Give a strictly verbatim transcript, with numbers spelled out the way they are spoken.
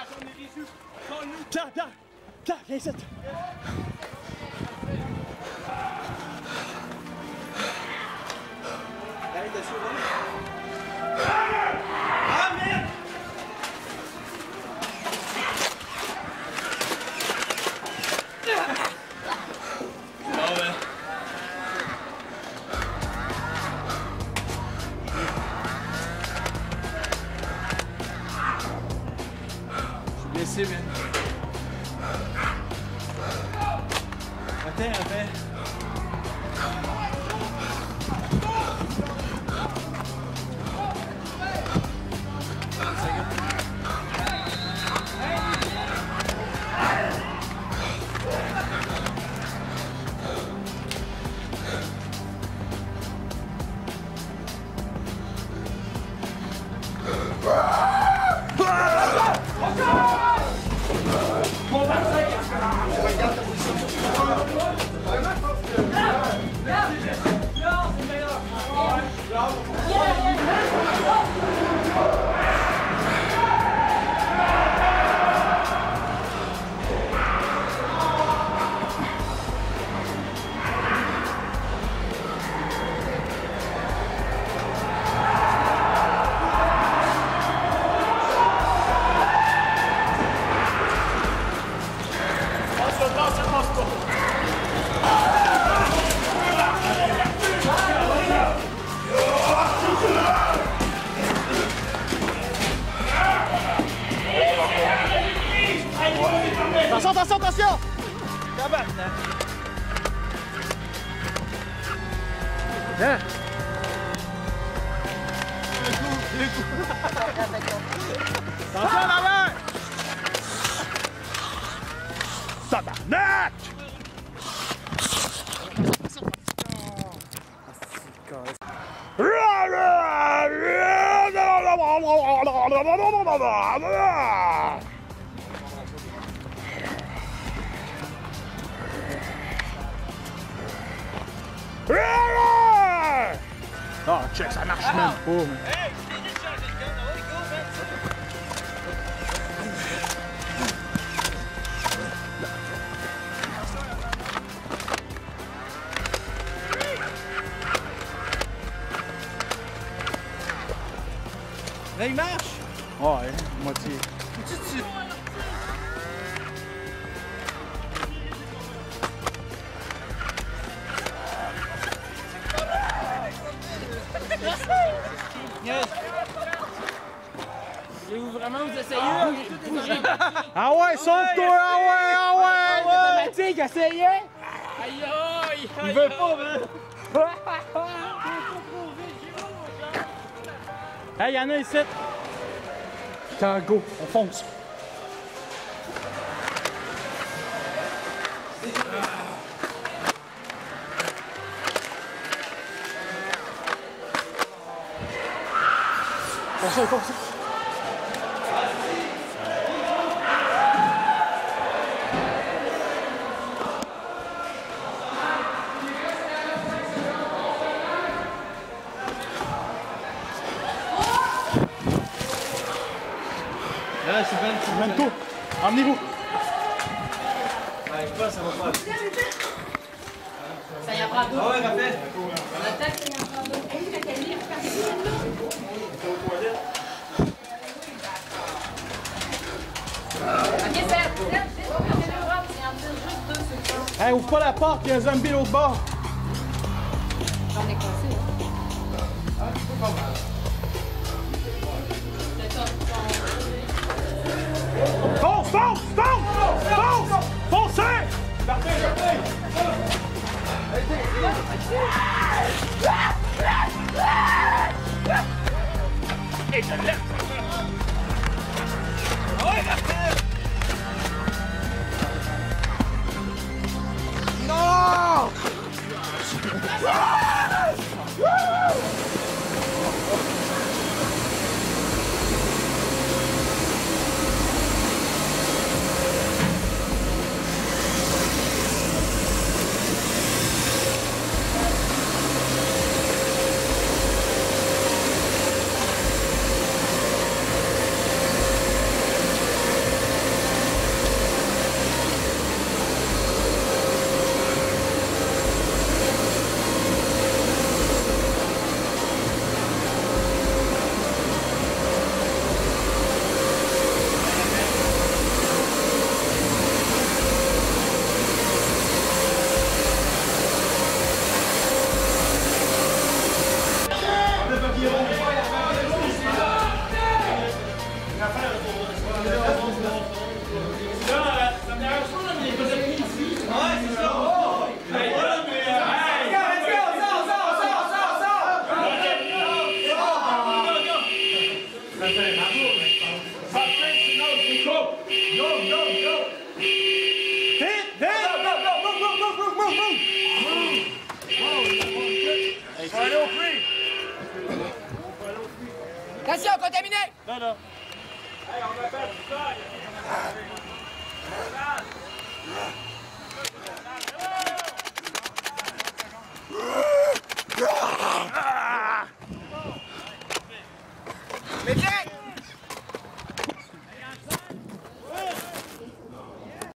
Pierre, Pierre! Pierre, viens ici! Allez, t'as sauvé? Ah, merde! Non, ben. Je suis blessé, man. Attends, attends. Attention, attention, attention! Hein? Attention en arrière! Tabarnak! Ah, oh, check, ça marche même pas. Hey, finis de changer de gun. Oh, go, man. Là, il marche. Oh, ouais, moitié. Tu tu... Yes. Voulez-vous vraiment vous essayer? Ah ouais, sauve-toi! Ah ouais, ah ouais! Ah ouais, automatique, essayez! Aïe aïe! Il veut pas, man! Hey, y'en a ici! Quand go, on fonce! Fonce, fonce! Là, c'est vingt, c'est Même tout! Emmenez-vous! Avec pas, ça va pas. Ça y en prend deux. Ah ouais, rappelle. On attend que ça y en prend deux. Hey, le calibre, parce que là. Ok, c'est la petite. C'est en tire juste deux sur le Hey, ouvre pas la porte, il y a un zombie l'autre bord! J'en ai cassé, hein. Fonce, fonce, fonce! Fonce! Foncez! Partez, partez! Et je lève! Ah ouais, partez! Non! Attention, contaminé! Non, non. Médecin!